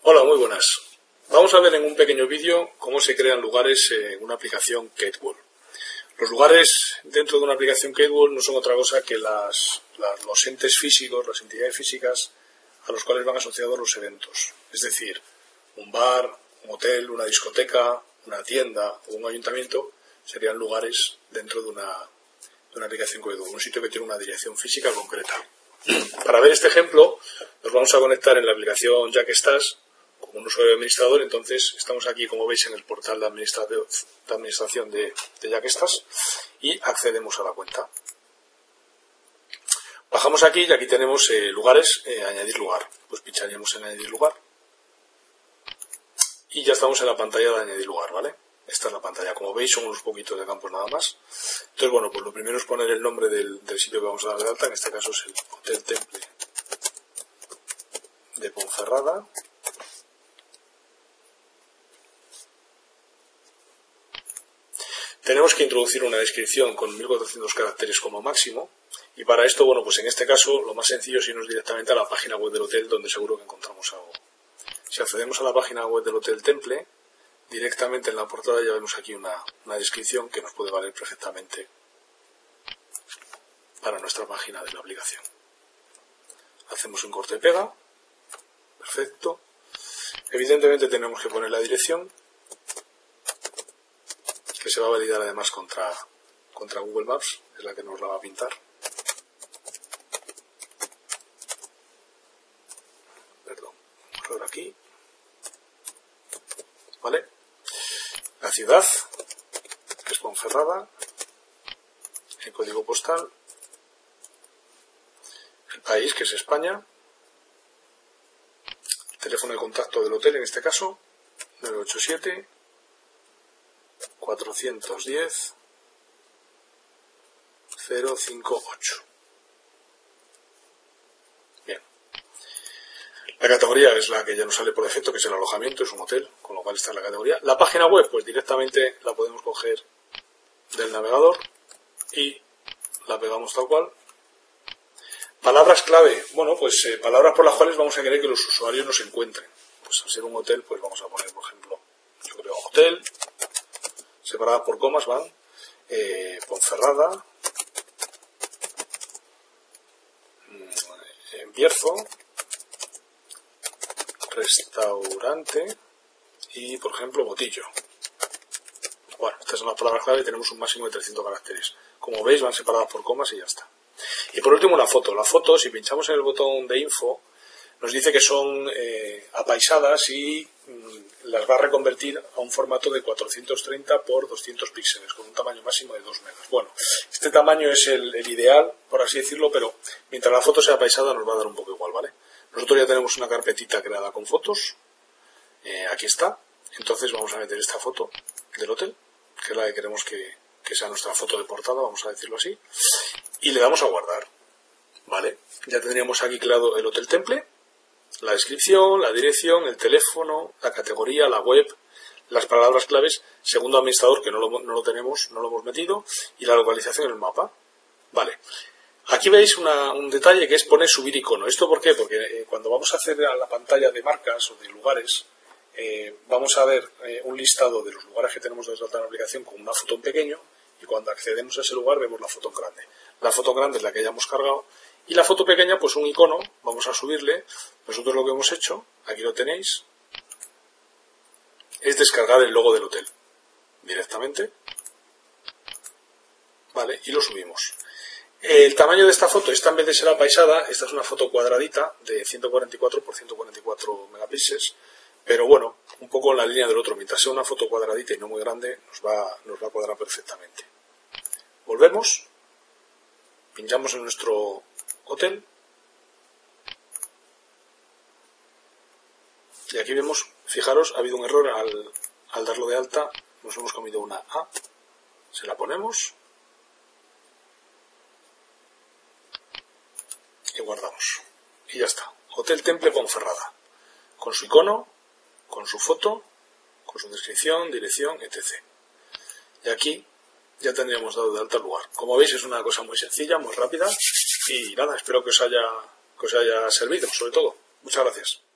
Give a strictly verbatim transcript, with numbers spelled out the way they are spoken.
Hola, muy buenas. Vamos a ver en un pequeño vídeo cómo se crean lugares en una aplicación Katewall. Los lugares dentro de una aplicación Katewall no son otra cosa que las, las, los entes físicos, las entidades físicas a los cuales van asociados los eventos. Es decir, un bar, un hotel, una discoteca, una tienda o un ayuntamiento serían lugares dentro de una, de una aplicación Katewall, un sitio que tiene una dirección física concreta. Para ver este ejemplo, nos vamos a conectar en la aplicación YaKestás como un usuario administrador. Entonces estamos aquí, como veis, en el portal de administración de, administración de, de YaKestás y accedemos a la cuenta. Bajamos aquí y aquí tenemos eh, lugares, eh, añadir lugar. Pues pincharíamos en añadir lugar y ya estamos en la pantalla de añadir lugar, ¿vale? Esta es la pantalla. Como veis, son unos poquitos de campos nada más. Entonces, bueno, pues lo primero es poner el nombre del, del sitio que vamos a dar de alta. En este caso es el Hotel Temple de Ponferrada. Tenemos que introducir una descripción con mil cuatrocientos caracteres como máximo. Y para esto, bueno, pues en este caso lo más sencillo es irnos directamente a la página web del hotel, donde seguro que encontramos algo. Si accedemos a la página web del Hotel Temple, directamente en la portada ya vemos aquí una, una descripción que nos puede valer perfectamente para nuestra página de la aplicación. Hacemos un corte y pega. Perfecto. Evidentemente tenemos que poner la dirección, que se va a validar además contra, contra Google Maps, es la que nos la va a pintar. Perdón, error aquí. ¿Vale? La ciudad, que es Ponferrada, el código postal, el país, que es España, el teléfono de contacto del hotel, en este caso, nueve ocho siete, cuatro uno cero, cero cinco ocho. Bien. La categoría es la que ya nos sale por defecto, que es el alojamiento, es un hotel, con lo cual está en la categoría. La página web, pues directamente la podemos coger del navegador y la pegamos tal cual. Palabras clave, bueno, pues eh, palabras por las cuales vamos a querer que los usuarios nos encuentren. Pues al ser un hotel, pues vamos a poner, por ejemplo, yo creo hotel, separadas por comas van, eh, Ponferrada, en Bierzo, restaurante y, por ejemplo, Botillo. Bueno, estas son las palabras clave y tenemos un máximo de trescientos caracteres. Como veis, van separadas por comas y ya está. Y por último, una foto. La foto, si pinchamos en el botón de info, nos dice que son eh, apaisadas y mm, las va a reconvertir a un formato de cuatrocientos treinta por doscientos píxeles, con un tamaño máximo de dos megas. Bueno, este tamaño es el, el ideal, por así decirlo, pero mientras la foto sea apaisada nos va a dar un poco igual, ¿vale? Nosotros ya tenemos una carpetita creada con fotos. Eh, aquí está. Entonces vamos a meter esta foto del hotel, que es la que queremos que, que sea nuestra foto de portada, vamos a decirlo así. Y le damos a guardar. Vale. Ya tendríamos aquí creado el Hotel Temple, la descripción, la dirección, el teléfono, la categoría, la web, las palabras claves, segundo administrador, que no lo, no lo tenemos, no lo hemos metido, y la localización en el mapa. Vale. Aquí veis una, un detalle que es poner subir icono. ¿Esto por qué? Porque eh, cuando vamos a acceder a la pantalla de marcas o de lugares, eh, vamos a ver eh, un listado de los lugares que tenemos desde la aplicación con una foto en pequeño, y cuando accedemos a ese lugar vemos la foto en grande. La foto grande es la que hayamos cargado, y la foto pequeña, pues un icono, vamos a subirle. Nosotros lo que hemos hecho, aquí lo tenéis, es descargar el logo del hotel directamente, ¿vale? Y lo subimos. El tamaño de esta foto, esta en vez de ser apaisada, esta es una foto cuadradita de ciento cuarenta y cuatro por ciento cuarenta y cuatro megapíxeles, pero bueno, un poco en la línea del otro. Mientras sea una foto cuadradita y no muy grande, nos va, nos va a cuadrar perfectamente. Volvemos, pinchamos en nuestro hotel y aquí vemos, fijaros, ha habido un error al, al darlo de alta, nos hemos comido una A, se la ponemos y guardamos y ya está. Hotel Temple Ponferrada, con su icono, con su foto, con su descripción, dirección, etcétera. Y aquí ya tendríamos dado de alta el lugar. Como veis, es una cosa muy sencilla, muy rápida. Y nada, espero que os haya, que os haya servido, sobre todo. Muchas gracias.